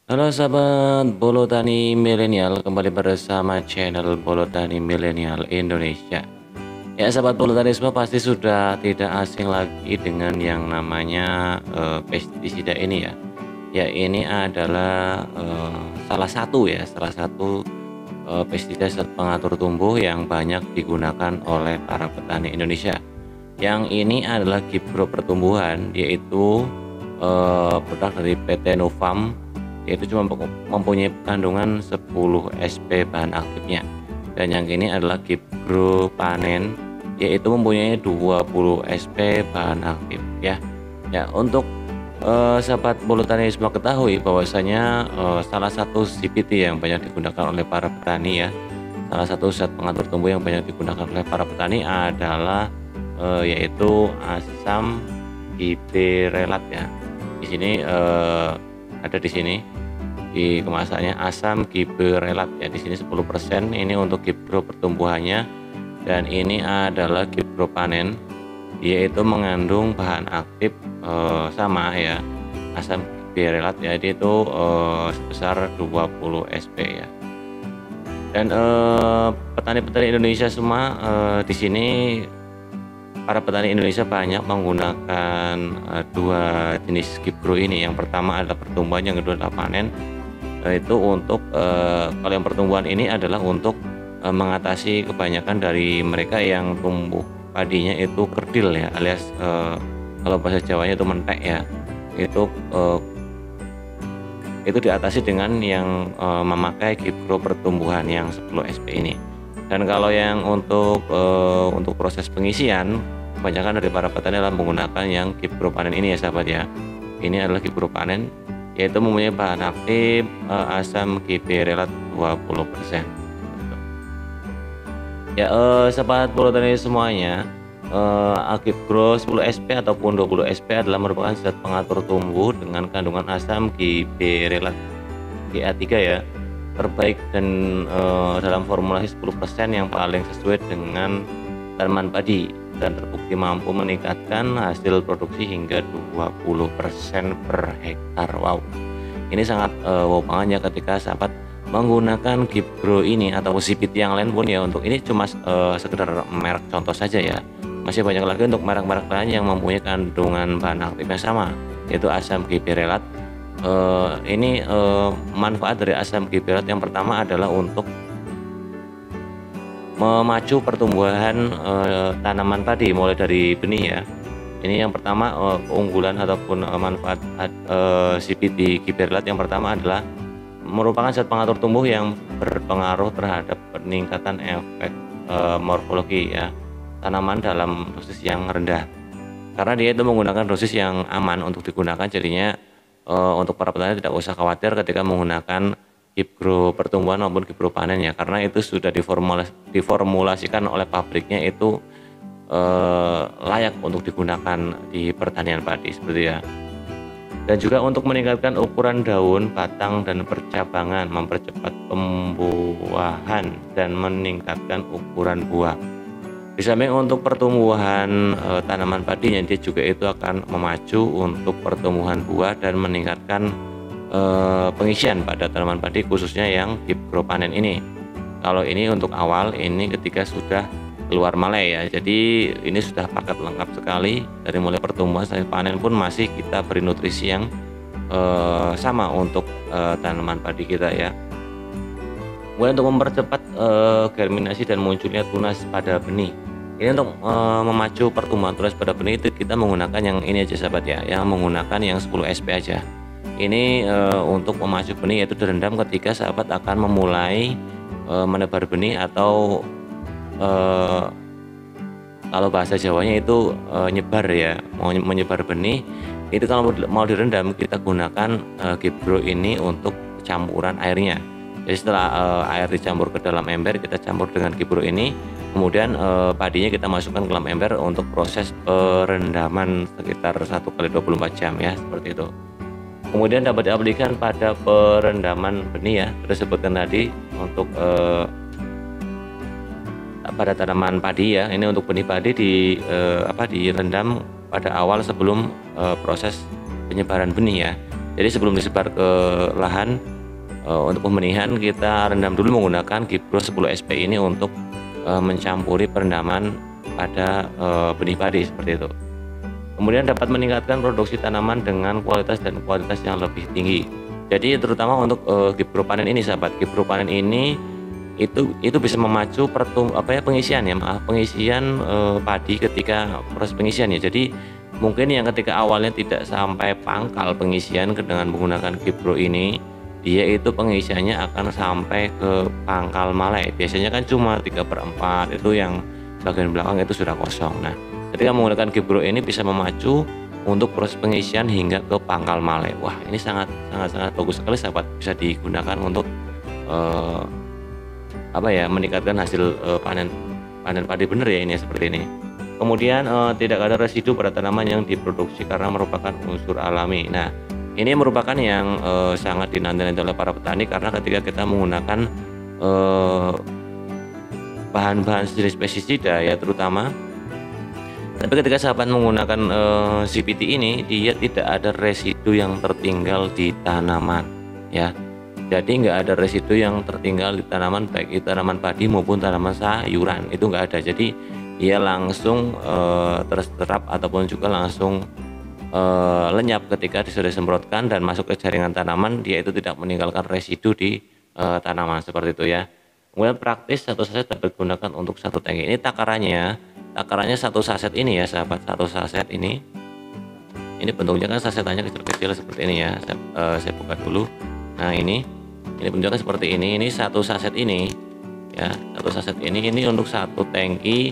Halo sahabat Bolo Tani Milenial, kembali bersama channel Bolo Tani Milenial Indonesia. Ya sahabat Bolo Tani semua pasti sudah tidak asing lagi dengan yang namanya pestisida ini ya. Ya ini adalah salah satu pestisida zat pengatur tumbuh yang banyak digunakan oleh para petani Indonesia. Yang ini adalah Gibro Pertumbuhan, yaitu produk dari PT Novam, yaitu cuma mempunyai kandungan 10 SP bahan aktifnya. Dan yang ini adalah Gibro Panen, yaitu mempunyai 20 SP bahan aktif ya. Ya, untuk sahabat bulu tani semua ketahui bahwasanya salah satu CPT yang banyak digunakan oleh para petani ya, salah satu zat pengatur tumbuh yang banyak digunakan oleh para petani adalah yaitu asam gibberelat ya. Di sini ada di sini di kemasannya asam gibberelat ya. Di sini 10%, ini untuk Gibro pertumbuhannya, dan ini adalah Gibro panen, yaitu mengandung bahan aktif sama ya, asam gibberelat, jadi itu sebesar 20 SP ya. Dan petani-petani Indonesia semua di sini, para petani Indonesia banyak menggunakan dua jenis Gibro ini. Yang pertama adalah pertumbuhan, yang kedua adalah panen. Itu untuk kalau yang pertumbuhan ini adalah untuk mengatasi kebanyakan dari mereka yang tumbuh padinya itu kerdil ya, alias kalau bahasa Jawanya itu mentek ya. Itu diatasi dengan yang memakai Gibro pertumbuhan yang 10 SP ini. Dan kalau yang untuk proses pengisian, kebanyakan dari para petani adalah menggunakan yang Gibro panen ini ya sahabat ya. Ini adalah Gibro panen, yaitu mempunyai bahan aktif asam gibberelat 20%. Ya sahabat bulu tani semuanya, Gibro 10 SP ataupun 20 SP adalah merupakan zat pengatur tumbuh dengan kandungan asam gibberelat GA3 ya, terbaik dan dalam formulasi 10% yang paling sesuai dengan tanaman padi, dan terbukti mampu meningkatkan hasil produksi hingga 20% per hektar. Wow, ini sangat wow banget ya ketika sahabat menggunakan Gibro ini atau CPT yang lain pun ya. Untuk ini cuma sekedar merek contoh saja ya, masih banyak lagi untuk merek-merek lain yang mempunyai kandungan bahan aktif yang sama, yaitu asam gibberelat. Ini manfaat dari asam gibberelat yang pertama adalah untuk memacu pertumbuhan tanaman padi mulai dari benih ya. Ini yang pertama, keunggulan ataupun manfaat CPT gibberelat yang pertama adalah merupakan zat pengatur tumbuh yang berpengaruh terhadap peningkatan efek morfologi ya tanaman dalam dosis yang rendah, karena dia itu menggunakan dosis yang aman untuk digunakan. Jadinya untuk para petani tidak usah khawatir ketika menggunakan Gibro pertumbuhan maupun Gibro panen ya, karena itu sudah diformulasikan oleh pabriknya, itu layak untuk digunakan di pertanian padi seperti ya. Dan juga untuk meningkatkan ukuran daun, batang, dan percabangan, mempercepat pembuahan dan meningkatkan ukuran buah. Di samping untuk pertumbuhan tanaman padinya, dia juga itu akan memacu untuk pertumbuhan buah dan meningkatkan pengisian pada tanaman padi, khususnya yang Gibro panen ini. Kalau ini untuk awal, ini ketika sudah keluar malai ya, jadi ini sudah paket lengkap sekali. Dari mulai pertumbuhan sampai panen pun masih kita beri nutrisi yang sama untuk tanaman padi kita ya. Kemudian untuk mempercepat germinasi dan munculnya tunas pada benih, ini untuk memacu pertumbuhan tunas pada benih, itu kita menggunakan yang ini aja sahabat ya, yang menggunakan yang 10 SP aja. Ini untuk memacu benih, yaitu direndam ketika sahabat akan memulai menebar benih, atau kalau bahasa Jawanya itu nyebar ya, mau menyebar benih. Itu kalau mau direndam, kita gunakan Gibro ini untuk campuran airnya. Jadi setelah air dicampur ke dalam ember, kita campur dengan Gibro ini, kemudian padinya kita masukkan ke dalam ember untuk proses perendaman sekitar 1 kali 24 jam ya, seperti itu. Kemudian dapat diaplikasikan pada perendaman benih ya, kita sebutkan tadi untuk pada tanaman padi ya. Ini untuk benih padi direndam pada awal sebelum proses penyebaran benih ya. Jadi sebelum disebar ke lahan untuk pembenihan, kita rendam dulu menggunakan Gipro 10 SP ini untuk mencampuri perendaman pada benih padi seperti itu. Kemudian dapat meningkatkan produksi tanaman dengan kualitas dan kualitas yang lebih tinggi. Jadi terutama untuk Gipro panen ini, sahabat, Gipro panen ini itu bisa memacu pengisian padi ketika proses pengisian ya. Jadi mungkin yang ketika awalnya tidak sampai pangkal pengisian dengan menggunakan Gipro ini, dia itu pengisiannya akan sampai ke pangkal malai. Biasanya kan cuma 3/4, itu yang bagian belakang itu sudah kosong. Nah, ketika menggunakan Gipro ini bisa memacu untuk proses pengisian hingga ke pangkal malai. Wah, ini sangat bagus sekali, sahabat. Bisa digunakan untuk meningkatkan hasil panen padi bener ya, ini seperti ini. Kemudian tidak ada residu pada tanaman yang diproduksi karena merupakan unsur alami. Nah, ini merupakan yang sangat dinanti-nanti oleh para petani, karena ketika kita menggunakan bahan-bahan jenis pestisida ya terutama, tapi ketika sahabat menggunakan CPT ini, dia tidak ada residu yang tertinggal di tanaman ya. Jadi nggak ada residu yang tertinggal di tanaman, baik itu tanaman padi maupun tanaman sayuran, itu nggak ada. Jadi dia langsung terserap ataupun juga langsung lenyap ketika sudah disemprotkan dan masuk ke jaringan tanaman. Dia itu tidak meninggalkan residu di tanaman seperti itu ya. Kemudian praktis, satu saset dapat digunakan untuk satu tangki. Ini takarannya satu saset ini ya, sahabat. Satu saset ini bentuknya kan sasetannya kecil-kecil seperti ini ya. Saya buka dulu. Nah, ini bentuknya seperti ini. Ini satu saset ini ya, satu saset ini untuk satu tangki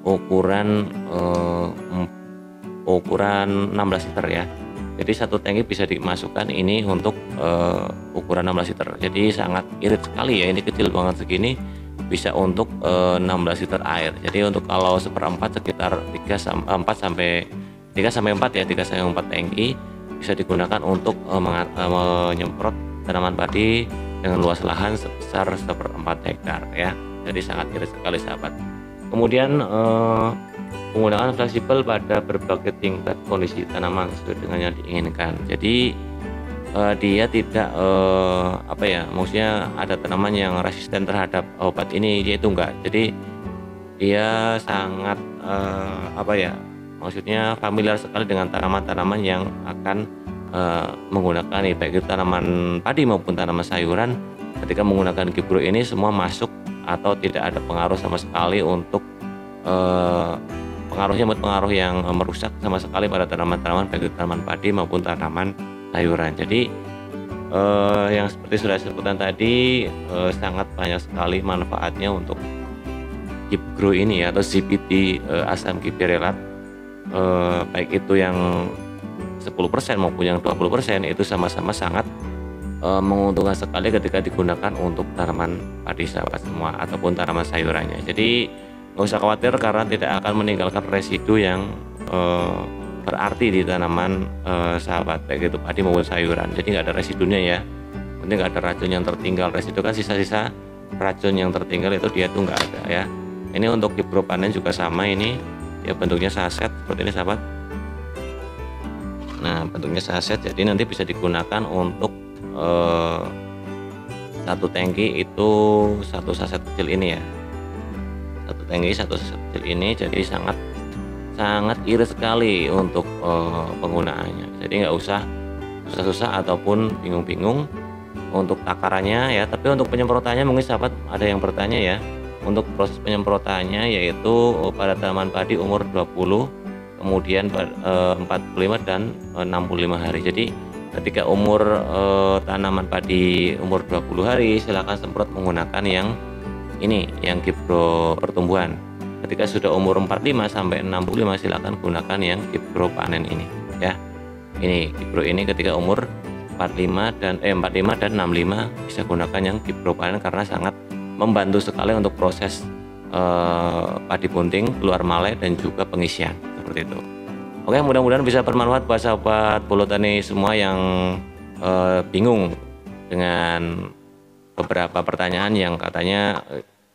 ukuran 16 liter ya. Jadi satu tangki bisa dimasukkan ini untuk ukuran 16 liter. Jadi sangat irit sekali ya, ini kecil banget segini bisa untuk 16 liter air. Jadi untuk kalau seperempat sekitar 3 sampai 4 ya, 3 sampai 4 tangki bisa digunakan untuk menyemprot tanaman padi dengan luas lahan sebesar 1/4 hektar ya. Jadi sangat irit sekali, sahabat. Kemudian penggunaan fleksibel pada berbagai tingkat kondisi tanaman sesuai dengan yang diinginkan. Jadi dia tidak maksudnya ada tanaman yang resisten terhadap obat ini, dia itu enggak. Jadi dia sangat maksudnya familiar sekali dengan tanaman-tanaman yang akan menggunakan baik itu tanaman padi maupun tanaman sayuran. Ketika menggunakan Gipro ini semua masuk atau tidak ada pengaruh sama sekali untuk pengaruh yang merusak sama sekali pada tanaman-tanaman baik itu tanaman padi maupun tanaman sayuran. Jadi yang seperti sudah saya sebutkan tadi, sangat banyak sekali manfaatnya untuk Gipro ini atau CPT asam gipirelat, baik itu yang 10% maupun yang 20%, itu sama-sama sangat menguntungkan sekali ketika digunakan untuk tanaman padi, sahabat semua, ataupun tanaman sayurannya. Jadi nggak usah khawatir karena tidak akan meninggalkan residu yang berarti di tanaman, sahabat, baik itu padi maupun sayuran. Jadi nggak ada residunya ya, penting nggak ada racun yang tertinggal. Residu kan sisa-sisa racun yang tertinggal, itu dia tuh nggak ada ya. Ini untuk Gipro panen juga sama, ini ya bentuknya saset seperti ini, sahabat. Nah, bentuknya saset, jadi nanti bisa digunakan untuk satu tangki itu satu saset kecil ini ya, satu tangki satu saset kecil ini. Jadi sangat irit sekali untuk penggunaannya. Jadi nggak usah susah-susah ataupun bingung-bingung untuk takarannya ya. Tapi untuk penyemprotannya mungkin sahabat ada yang bertanya ya. Untuk proses penyemprotannya yaitu pada tanaman padi umur 20, kemudian 45 dan 65 hari. Jadi ketika umur tanaman padi umur 20 hari silakan semprot menggunakan yang ini, yang Gipro pertumbuhan. Ketika sudah umur 45 sampai 65 silakan gunakan yang Gipro panen ini ya. Ini Gipro ini ketika umur 45 dan 65 bisa gunakan yang Gipro panen karena sangat membantu sekali untuk proses padi bunting, keluar malai dan juga pengisian seperti itu. Oke, mudah-mudahan bisa bermanfaat buat sahabat Bolotani semua yang bingung dengan beberapa pertanyaan yang katanya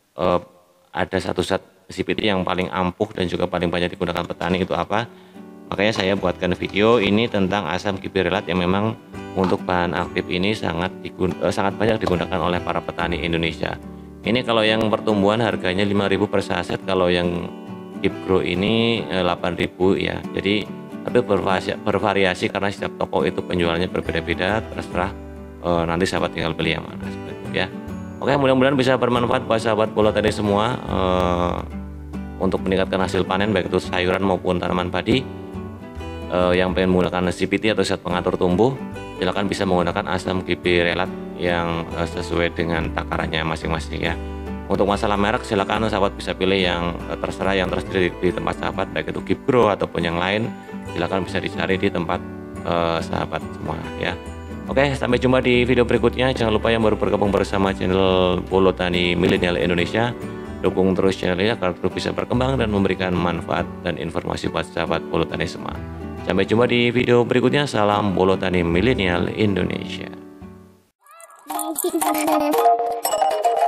ada satu zat CPT yang paling ampuh dan juga paling banyak digunakan petani, itu apa. Makanya saya buatkan video ini tentang asam gibberellat yang memang untuk bahan aktif ini sangat banyak digunakan oleh para petani Indonesia. Ini kalau yang pertumbuhan harganya 5.000 per saset, kalau yang Gibgrow ini 8.000 ya. Jadi tapi bervariasi karena setiap toko itu penjualannya berbeda-beda, terserah nanti sahabat tinggal beli yang mana seperti itu ya. Oke, mudah-mudahan bisa bermanfaat buat sahabat bola tadi semua untuk meningkatkan hasil panen baik itu sayuran maupun tanaman padi. Yang pengen menggunakan CPT atau zat pengatur tumbuh, silakan bisa menggunakan asam gibberellat yang sesuai dengan takarannya masing-masing ya. Untuk masalah merek silakan sahabat bisa pilih yang terserah yang tersedia di tempat sahabat, baik itu Gibgrow ataupun yang lain, silakan bisa dicari di tempat sahabat semua ya. Oke, sampai jumpa di video berikutnya. Jangan lupa yang baru bergabung bersama channel Bolo Tani Milenial Indonesia, dukung terus channel ini agar terus bisa berkembang dan memberikan manfaat dan informasi buat sahabat Bolo Tani semua. Sampai jumpa di video berikutnya. Salam Bolo Tani Milenial Indonesia.